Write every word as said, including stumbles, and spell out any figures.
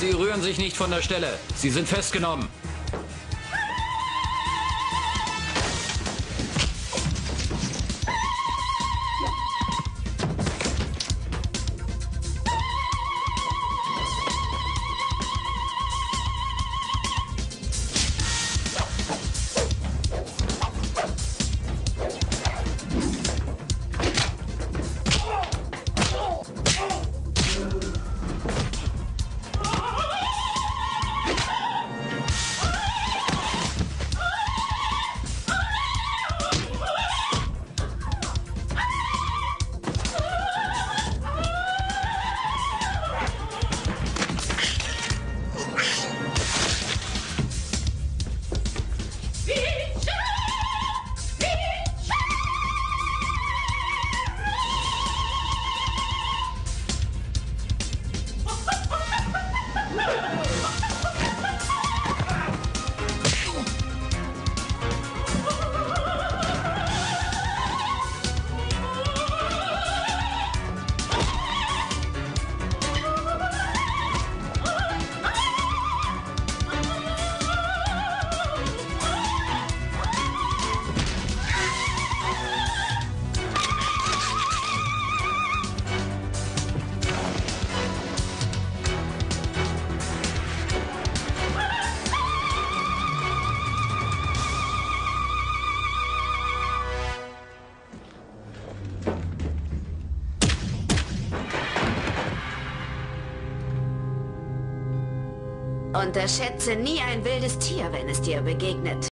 Sie rühren sich nicht von der Stelle. Sie sind festgenommen. Unterschätze nie ein wildes Tier, wenn es dir begegnet.